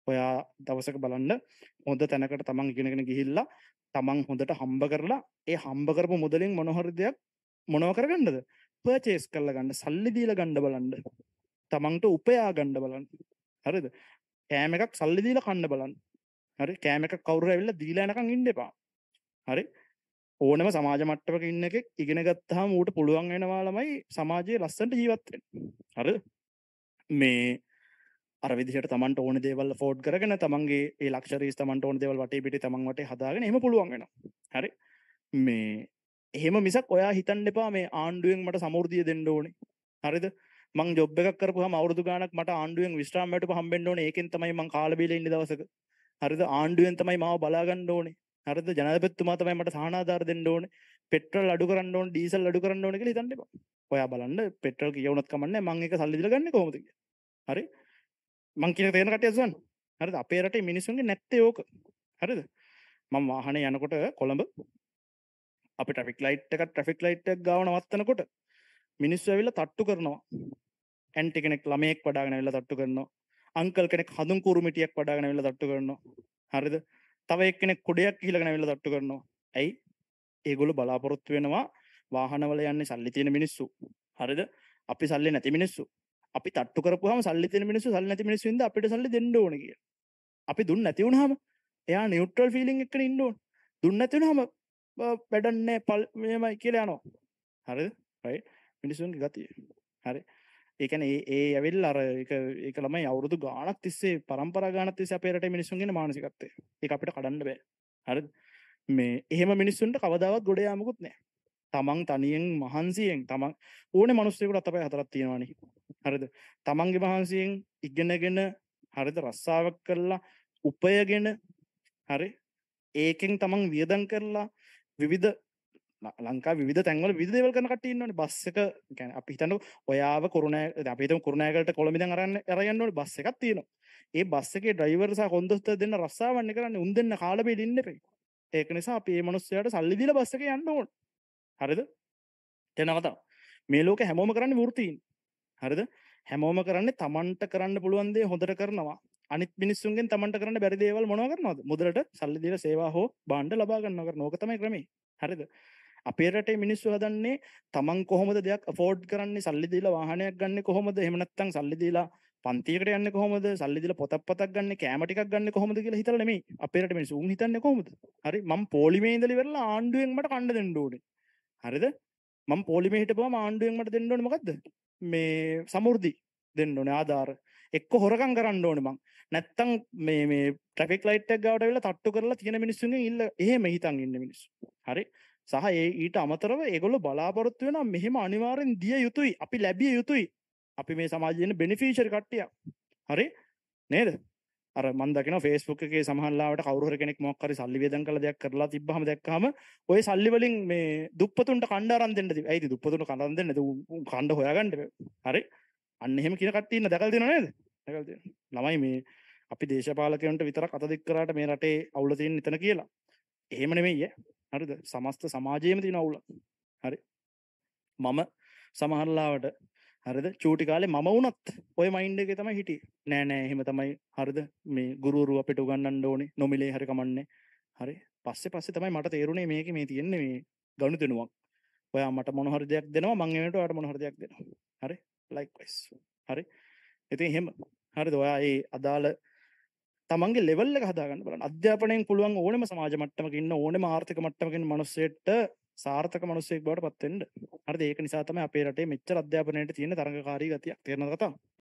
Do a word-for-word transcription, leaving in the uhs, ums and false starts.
ඔයා දවසක බලන්න හොඳ තැනකට තමන් ඉගෙනගෙන ගිහිල්ලා තමන් හොඳට හම්බ කරලා ඒ හම්බ කරපු මුදලින් මොන හරි දෙයක් මොනව කරගන්නද? පර්චේස් කරලා ගන්න, සල්ලි දීලා ගන්න බලන්න. තමන්ට උපයා ගන්න බලන්න. හරිද? කෑම එකක් සල්ලි දීලා කන්න බලන්න. හරි? කෑම එකක් කවුරු ඇවිල්ලා දීලා යනකම් ඉන්න එපා. හරි? ඕනම සමාජ මට්ටමක ඉන්න එකෙක් ඉගෙන ගත්තාම ඌට පුළුවන් වෙනවා ළමයි සමාජයේ ලස්සනට ජීවත් වෙන්න. හරිද? මේ අර විදිහට තමන්ට ඕන දේවල් ෆෝඩ් කරගෙන තමන්ගේ ඒ ලක්ෂරීස් තමන්ට ඕන දේවල් වටේ පිටේ තමන් වටේ හදාගෙන එහෙම පුළුවන් වෙනවා. හරි? මේ එහෙම මිසක් ඔයා හිතන්න එපා මේ ආණ්ඩුවෙන් මට සමෘද්ධිය දෙන්න ඕනේ. හරිද? මං ජොබ් එකක් කරපුවාම අවුරුදු ගාණක් මට ආණ්ඩුවෙන් විශ්‍රාම වැටුප හම්බෙන්න ඕනේ. ඒකෙන් තමයි මං කාලා බීලා ඉන්නේ දවසක. හරිද? ආණ්ඩුවෙන් තමයි මාව බලා ගන්න ඕනේ. හරිද? ජනාධිපතිතුමා තමයි මට සහනාධාර දෙන්න ඕනේ. පෙට්‍රල් අඩු කරන්න ඕනේ, ඩීසල් අඩු කරන්න ඕනේ කියලා හිතන්න එපා. ඔයා බලන්න පෙට්‍රල් කීයුණත් කමන්නේ මං ඒක සල්ලි දීලා ගන්නේ කොහොමද කියලා. හරි? මං කියන තේරෙන කටිය අසුවන්න. හරිද? අපේ රටේ මිනිස්සුන්ගේ නැත්තේ ඕක. හරිද? මම වාහනේ යනකොට කොළඹ අපි ට්‍රැෆික් ලයිට් එක ට්‍රැෆික් ලයිට් එක ගාව නවත්තනකොට මිනිස්සු ඇවිල්ලා තට්ටු කරනවා. ඇන්ටි කෙනෙක් ළමයෙක් වඩාගෙන ඇවිල්ලා තට්ටු කරනවා. අංකල් කෙනෙක් හඳුන් කුරුමිටියක් වඩාගෙන ඇවිල්ලා තට්ටු කරනවා. හරිද? තව එක්කෙනෙක් කුඩයක් ගිහලාගෙන ඇවිල්ලා තට්ටු කරනවා. ඇයි? ඒගොල්ලෝ බලාපොරොත්තු වෙනවා වාහනවල යන්නේ සල්ලි තියෙන මිනිස්සු. හරිද? අපි සල්ලි නැති මිනිස්සු. අපි තට්ටු කරපුවාම සල්ලි තියෙන මිනිස්සු සල්ලි නැති මිනිස්සු ඉඳලා අපිට සල්ලි දෙන්න ඕනේ කියලා. අපි දුන්න නැති වුණාම එයා නියුට්‍රල් ෆීලිං එකකින් ඉන්න ඕනේ. දුන්න නැති වුණාම වැඩන්නේ පල් මෙහෙමයි කියලා යනවා. හරිද? රයිට්? මිනිස්සුන්ගේ ගතිය. හරි. ඒ කියන්නේ ඒ ඒ ඇවිල්ලා අර ඒක ඒක ළමයි අවුරුදු ගාණක් තිස්සේ පරම්පරා ගාණක් තිස්සේ අපේ රටේ මිනිස්සුන්ගේ මානසිකත්වය. ඒක අපිට කඩන්න බෑ. හරිද? මේ එහෙම මිනිස්සුන්ට කවදාවත් ගොඩ යාමකුත් නැහැ. තමන් තනියෙන් මහන්සියෙන් තමන් ඕනේ මිනිස්සුෙකුට අතපය හතරක් තියෙනවානේ. හරිද? තමන්ගේ මහන්සියෙන් ඉගෙනගෙන හරිද රස්සාවක් කරලා උපයගෙන හරි ඒකෙන් තමන් වියදම් කරලා විවිධ ලංකාවේ විවිධ තැන්වල විවිධ දේවල් කරන කට්ටිය ඉන්නවනේ. බස් එක කියන්නේ අපි හිතන්නේ ඔයාව කුරුණෑ අපි හිතමු කුරුණෑගලට කොළඹ ඉඳන් අරන් අරන් යන්න ඕනේ බස් එකක් තියෙනවා. ඒ බස් එකේ ඩ්‍රයිවර් සහ කොන්දොස්තර දෙන්න රස්සාවන්නේ කරන්නේ උන් දෙන්න කාලා බෙද ඉන්න එපේ. ඒක නිසා අපි මේ මිනිස්සයාට සල්ලි දීලා බස් එකේ යන්න ඕනේ. හරිද? එතනකට මේ ලෝකේ හැමෝම කරන්නේ වෘත්තීන්. හරිද? හැමෝම කරන්නේ තමන්ට කරන්න පුළුවන් දේ හොඳට කරනවා. අනිත් මිනිස්සුන්ගෙන් තමන්ට කරන්න බැරි දේවල් මොනව කරනවද? මුදලට සල්ලි දීලා සේවා හෝ භාණ්ඩ ලබා ගන්නවා කරන ඕක තමයි ක්‍රමේ. හරිද? අපේ රටේ මිනිස්සු හදන්නේ තමන් කොහොමද දෙයක් අෆෝඩ් කරන්නේ සල්ලි දීලා වාහනයක් ගන්න කොහොමද? එහෙම නැත්නම් සල්ලි දීලා පන්තියකට යන්නේ කොහොමද? සල්ලි දීලා පොතක් පතක් ගන්න කෑම ටිකක් ගන්න කොහොමද කියලා හිතලා නෙමෙයි. අපේ රටේ මිනිස්සු උන් හිතන්නේ කොහොමද? හරි මම පොලිමේ ඉඳලා ඉවරලා ආණ්ඩුවෙන් මට කන්න දෙන්න ඕනේ. හරිද? මම පොලිමේ හිටපුවම ආණ්ඩුවෙන් මට දෙන්න ඕනේ මොකද්ද? මේ සමෘද්ධි දෙන්න ඕනේ ආධාර. එක්ක හොරකම් කරන්න ඕනේ මං. නැත්තම් මේ මේ ට්‍රැෆික් ලයිට් එක ගාවට ඇවිල්ලා තට්ටු කරලා තියෙන මිනිස්සුන්ගෙන් ඉල්ල එහෙම හිතන් ඉන්න මිනිස්සු. හරි? සහ ඒ ඊට අමතරව ඒගොල්ලෝ බලාපොරොත්තු වෙනවා මෙහෙම අනිවාර්යෙන් දිය යුතුයි. අපි ලැබිය යුතුයි. අපි මේ සමාජයේ ඉන්න බෙනිෆිෂරි කට්ටියක්. හරි? නේද? අර මම දකිනවා Facebook එකේ සමහරලාවට කවුරු හරි කෙනෙක් මොකක් හරි සල්ලි වේදම් කරලා දෙයක් කරලා තිබ්බහම දැක්කහම ওই සල්ලි වලින් මේ දුප්පතුන්ට කණ්ඩ අරන් දෙන්න තිබ්බා. ඇයිද දුප්පතුන්ට කණ්ඩ අරන් දෙන්නේ? උන් කණ්ඩ හොයාගන්න බෑ. හරි? අන්න එහෙම කියන කට්ටිය ඉන්න දැකලා තියෙනව නේද? දැකලා තියෙනවා. ළමයි මේ අපි දේශපාලකයන්ට විතරක් අත දික් කරාට මේ රටේ අවුල තියෙන එතන කියලා. එහෙම නෙමෙයි ඈ. හරිද? සමස්ත සමාජයේම තියෙන අවුල. හරි? මම සමහරලාවට හරිද? චූටි කාලේ මම වුණත් ওই මයින්ඩ් එකේ තමයි හිටියේ. නෑ නෑ එහෙම තමයි. හරිද? මේ ගුරුවරු අපිට උගන්වන්න ඕනේ. නොමිලේ හරි කමන්නේ. හරි? පස්සේ පස්සේ තමයි මට තේරුනේ මේකේ මේ තියෙන්නේ මේ ගනුදෙනුවක්. ඔයා මට මොන හරි දෙයක් දෙනවා මං ඒ වෙනට ඔයාට මොන හරි දෙයක් දෙනවා. හරි? likewise. හරි? ඉතින් එහෙම. හරිද? ඔයා ඒ අදාළ තමන්ගේ ලෙවල් එක හදාගන්න බලන්න. අධ්‍යාපනයෙන් පුළුවන් ඕනෙම සමාජ මට්ටමක ඉන්න ඕනෙම ආර්ථික මට්ටමක ඉන්න මිනිස්සෙට සාර්ථක මිනිසෙක් බවට පත් වෙන්න. හරිද? ඒක නිසා තමයි අපේ රටේ මෙච්චර අධ්‍යාපනයට තියෙන තරඟකාරී ගතියක්. තේරෙනවද කතාව?